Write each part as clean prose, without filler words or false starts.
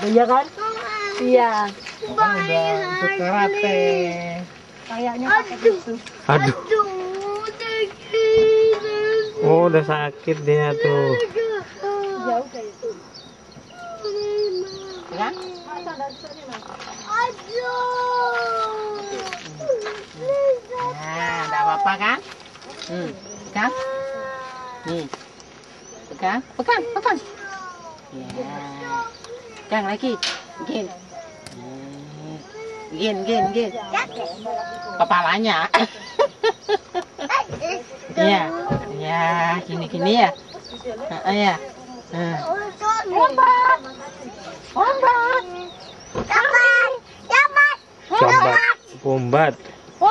Iya kan? Iya. Kan udah ikut karate. Kayaknya pakai itu. Aduh. Oh, udah sakit dia tuh. Jauh kayak itu. Kan? Masa dari sini, Mas? Nah, enggak apa-apa kan? Kan? Nih. Pegang, pegang, pegang. Ya. Pegang lagi. Gin. Gin. Kepalanya. Iya. Ya, gini ya. Ya. Lompat. Sambat, wombat.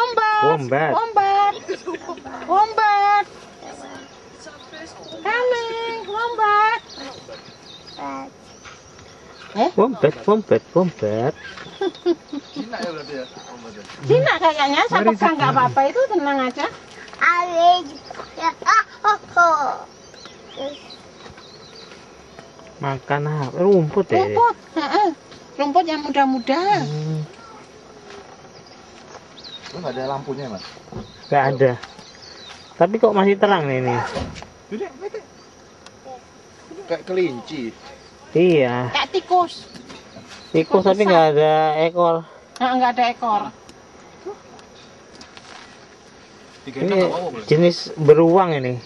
Coming, wombat. Wombat. Cina ya berarti ya? Wombatnya. Cina kayaknya, saya pegang nggak apa-apa itu, tenang aja. Makan apa? Rumput ya? Rumput, rumput yang muda-muda. Lu nggak ada lampunya, Mas? Gak ada. Tapi kok masih terang nih ini? Kayak kelinci. Iya. Kayak tikus. Tikus tapi nggak ada ekor. Nggak ada ekor. Ini jenis beruang ini.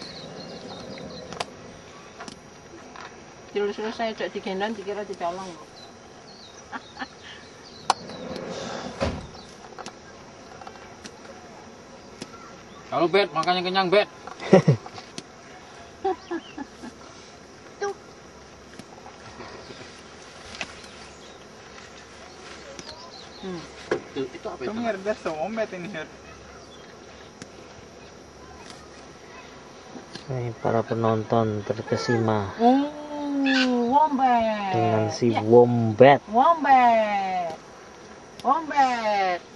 Terus saya cok digendong dikira dicolong. Halo, Bet, makanya kenyang, Bet. Itu apa itu? Mierda, wombat ini. Nih, para penonton terkesima Wombat. dengan si wombat. Wombat.